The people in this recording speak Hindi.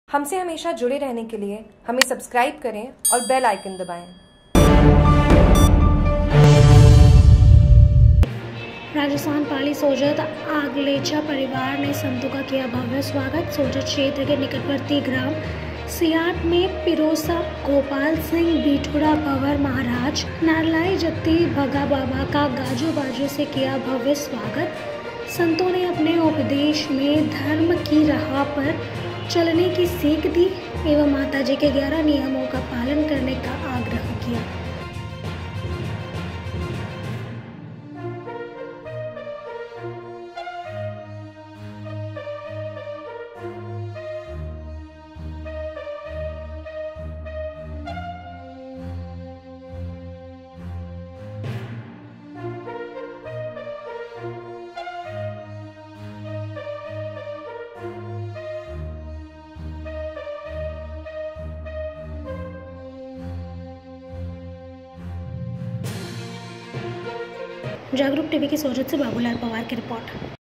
हमसे हमेशा जुड़े रहने के लिए हमें सब्सक्राइब करें और बेल आइकन दबाएं। राजस्थान पाली सोजत आगलेचा परिवार ने संतों का किया भव्य स्वागत। सोजत क्षेत्र के निकटवर्ती ग्राम सियाट में पिरोसा गोपाल सिंह बिठूरा भंवर महाराज नारलाई जत्ती भगा बाबा का गाजो बाजो से किया भव्य स्वागत। संतों ने अपने उपदेश में धर्म की राह पर चलने की सीख दी एवं माताजी के 11 नियमों का पालन करने का आग्रह किया। जागरूक टीवी की सोजत से बाबूलाल पवार की रिपोर्ट।